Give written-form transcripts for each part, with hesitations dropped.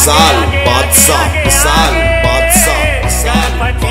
विशाल बादशाह, विशाल बादशाह, विशाल बादशाह।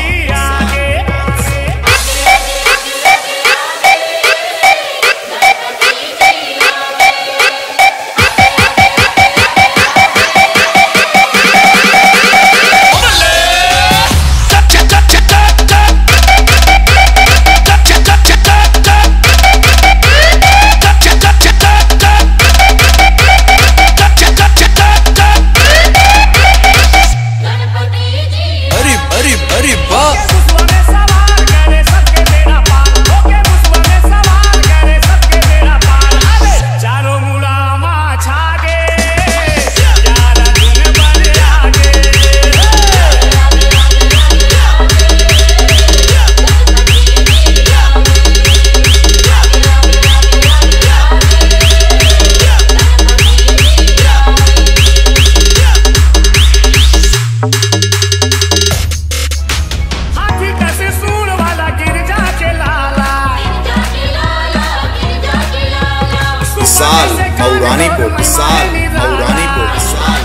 विशाल मौरानीपुर, विशाल मौरानीपुर, विशाल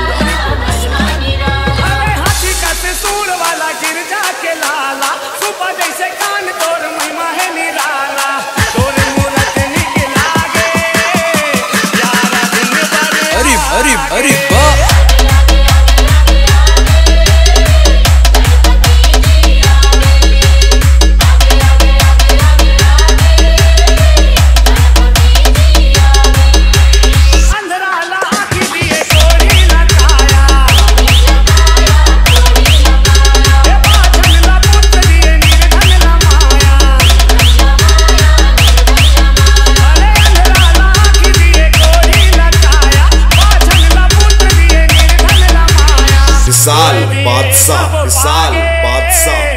हाथी का सूर वाला गिरजा के लाला, सुबह जैसे कान तोर महिमा है निराला, तोर मूरत निकला गे यारा दिन भर। अरे अरे अरे विशाल बादशाह, विशाल बादशाह।